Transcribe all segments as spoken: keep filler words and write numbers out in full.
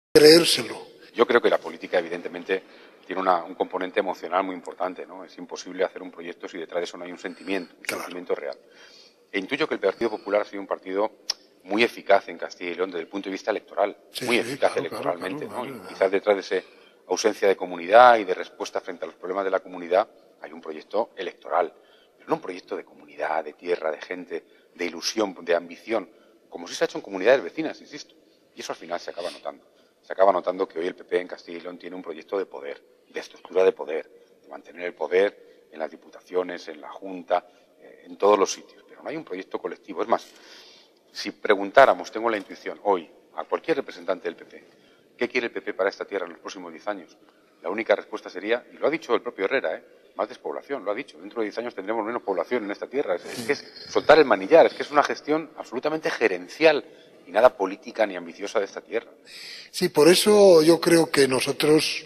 creérselo. Yo creo que la política, evidentemente, tiene una, un componente emocional muy importante, ¿no? Es imposible hacer un proyecto si detrás de eso no hay un sentimiento, un Claro. sentimiento real. E intuyo que el Partido Popular ha sido un partido muy eficaz en Castilla y León desde el punto de vista electoral, Sí, muy sí, eficaz claro, electoralmente, claro, claro, ¿no? claro. Y quizás detrás de esa ausencia de comunidad y de respuesta frente a los problemas de la comunidad hay un proyecto electoral, pero no un proyecto de comunidad, de tierra, de gente, de ilusión, de ambición, como si se ha hecho en comunidades vecinas, insisto. Y eso al final se acaba notando. Se acaba notando que hoy el P P en Castilla y León tiene un proyecto de poder, de estructura de poder, de mantener el poder en las diputaciones, en la Junta, eh, en todos los sitios. Pero no hay un proyecto colectivo. Es más, si preguntáramos, tengo la intuición, hoy, a cualquier representante del P P, ¿qué quiere el P P para esta tierra en los próximos diez años? La única respuesta sería, y lo ha dicho el propio Herrera, ¿eh? Más despoblación, lo ha dicho. Dentro de diez años tendremos menos población en esta tierra. Es, es que es soltar el manillar, es que es una gestión absolutamente gerencial y nada política ni ambiciosa de esta tierra. Sí, por eso yo creo que nosotros,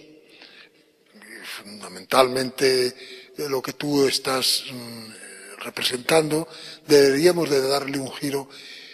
fundamentalmente lo que tú estás mm, representando, deberíamos de darle un giro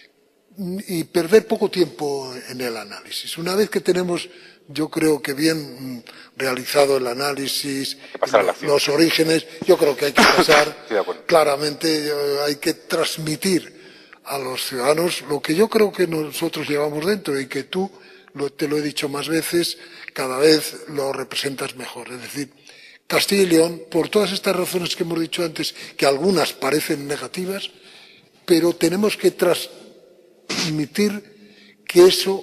y perder poco tiempo en el análisis. Una vez que tenemos, yo creo que bien realizado el análisis, los orígenes, yo creo que hay que pasar claramente, hay que transmitir a los ciudadanos lo que yo creo que nosotros llevamos dentro y que tú, lo, te lo he dicho más veces, cada vez lo representas mejor. Es decir, Castilla y León, por todas estas razones que hemos dicho antes, que algunas parecen negativas, pero tenemos que transmitir que eso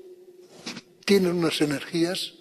tiene unas energías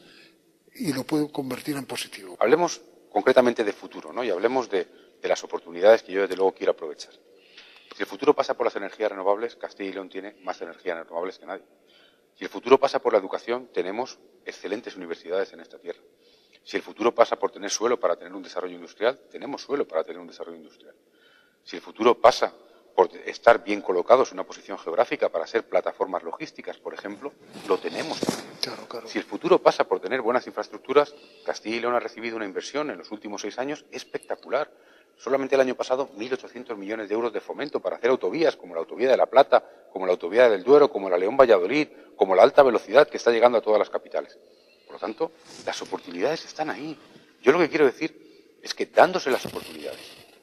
y lo puede convertir en positivo. Hablemos concretamente de futuro, ¿no? Y hablemos de, de las oportunidades que yo desde luego quiero aprovechar. Si el futuro pasa por las energías renovables, Castilla y León tiene más energías renovables que nadie. Si el futuro pasa por la educación, tenemos excelentes universidades en esta tierra. Si el futuro pasa por tener suelo para tener un desarrollo industrial, tenemos suelo para tener un desarrollo industrial. Si el futuro pasa por estar bien colocados en una posición geográfica para ser plataformas logísticas, por ejemplo, lo tenemos también. Claro, claro. Si el futuro pasa por tener buenas infraestructuras, Castilla y León ha recibido una inversión en los últimos seis años espectacular. Solamente el año pasado, mil ochocientos millones de euros de fomento para hacer autovías, como la Autovía de la Plata, como la Autovía del Duero, como la León-Valladolid, como la alta velocidad que está llegando a todas las capitales. Por lo tanto, las oportunidades están ahí. Yo lo que quiero decir es que dándose las oportunidades,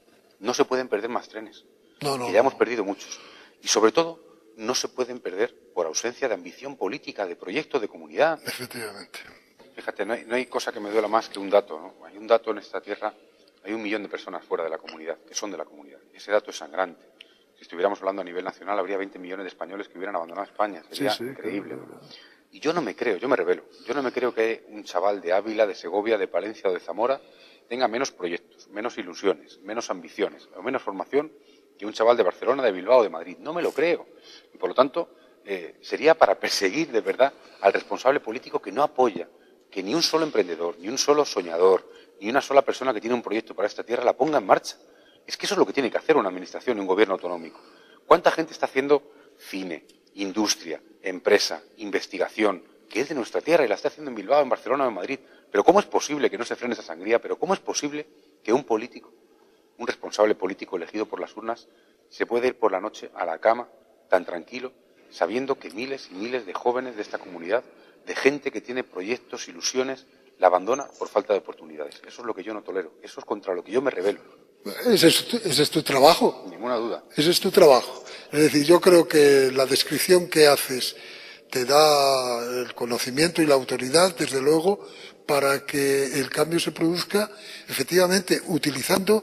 no se pueden perder más trenes, No, no, que ya hemos no. perdido muchos. Y sobre todo, no se pueden perder por ausencia de ambición política, de proyecto, de comunidad. Efectivamente. Fíjate, no hay, no hay cosa que me duela más que un dato, ¿no? Hay un dato en esta tierra. Hay un millón de personas fuera de la comunidad, que son de la comunidad. Ese dato es sangrante. Si estuviéramos hablando a nivel nacional, habría veinte millones de españoles que hubieran abandonado España. Sería Sí, sí, increíble. claro, claro. Y yo no me creo, yo me revelo. Yo no me creo que un chaval de Ávila, de Segovia, de Palencia o de Zamora tenga menos proyectos, menos ilusiones, menos ambiciones o menos formación que un chaval de Barcelona, de Bilbao o de Madrid. No me lo creo. Y por lo tanto, eh, sería para perseguir de verdad al responsable político que no apoya que ni un solo emprendedor, ni un solo soñador, ni una sola persona que tiene un proyecto para esta tierra la ponga en marcha. Es que eso es lo que tiene que hacer una administración y un gobierno autonómico. ¿Cuánta gente está haciendo cine, industria, empresa, investigación, que es de nuestra tierra y la está haciendo en Bilbao, en Barcelona o en Madrid? Pero ¿cómo es posible que no se frene esa sangría? ¿Pero cómo es posible que un político, un responsable político elegido por las urnas, se pueda ir por la noche a la cama tan tranquilo, sabiendo que miles y miles de jóvenes de esta comunidad, de gente que tiene proyectos, ilusiones, la abandona por falta de oportunidades? Eso es lo que yo no tolero. Eso es contra lo que yo me rebelo. Ese es, tu, ese es tu trabajo. Ninguna duda. Ese es tu trabajo. Es decir, yo creo que la descripción que haces te da el conocimiento y la autoridad, desde luego, para que el cambio se produzca, efectivamente, utilizando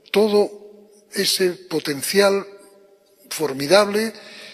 todo ese potencial formidable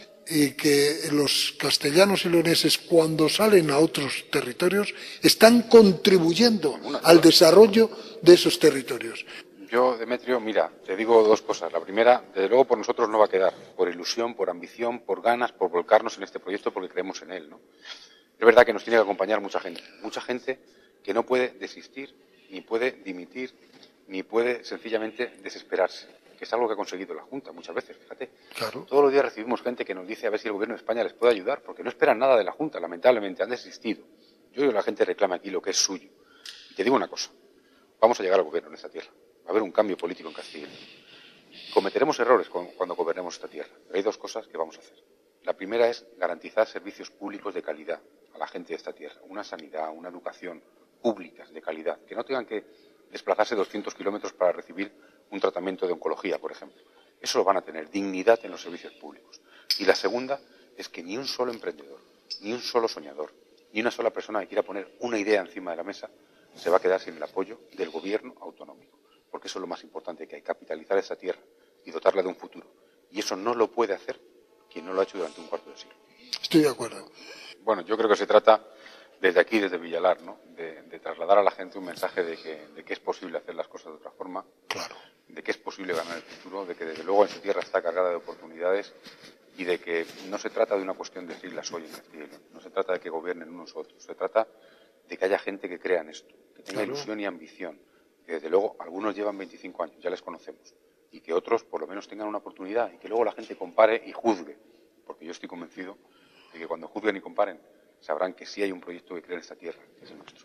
y que los castellanos y leoneses, cuando salen a otros territorios, están contribuyendo al desarrollo de esos territorios. Yo, Demetrio, mira, te digo dos cosas. La primera, desde luego por nosotros no va a quedar, por ilusión, por ambición, por ganas, por volcarnos en este proyecto porque creemos en él, ¿no? Es verdad que nos tiene que acompañar mucha gente, mucha gente que no puede desistir, ni puede dimitir, ni puede sencillamente desesperarse, que es algo que ha conseguido la Junta muchas veces, fíjate. Claro. Todos los días recibimos gente que nos dice a ver si el Gobierno de España les puede ayudar, porque no esperan nada de la Junta, lamentablemente, han desistido. Yo digo que la gente reclama aquí lo que es suyo. Y te digo una cosa, vamos a llegar al Gobierno en esta tierra. Va a haber un cambio político en Castilla y León. Cometeremos errores cuando gobernemos esta tierra, pero hay dos cosas que vamos a hacer. La primera es garantizar servicios públicos de calidad, a la gente de esta tierra una sanidad, una educación públicas de calidad, que no tengan que desplazarse doscientos kilómetros para recibir un tratamiento de oncología, por ejemplo. Eso lo van a tener, dignidad en los servicios públicos. Y la segunda es que ni un solo emprendedor, ni un solo soñador, ni una sola persona que quiera poner una idea encima de la mesa se va a quedar sin el apoyo del gobierno autonómico. Porque eso es lo más importante que hay, capitalizar esa tierra y dotarla de un futuro. Y eso no lo puede hacer quien no lo ha hecho durante un cuarto de siglo. Estoy de acuerdo. Bueno, yo creo que se trata, desde aquí, desde Villalar, ¿no?, de, de trasladar a la gente un mensaje de que, de que es posible hacer las cosas de otra forma, Claro. de que es posible ganar el futuro, de que desde luego en su tierra está cargada de oportunidades y de que no se trata de una cuestión de siglas hoy en Castilla y León, no se trata de que gobiernen unos u otros, se trata de que haya gente que crea en esto, que tenga Claro. ilusión y ambición, que desde luego algunos llevan veinticinco años, ya les conocemos, y que otros por lo menos tengan una oportunidad y que luego la gente compare y juzgue, porque yo estoy convencido de que cuando juzguen y comparen sabrán que sí hay un proyecto que crea en esta tierra, que es el nuestro.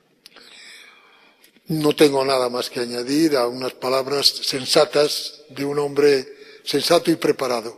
No tengo nada más que añadir a unas palabras sensatas de un hombre sensato y preparado.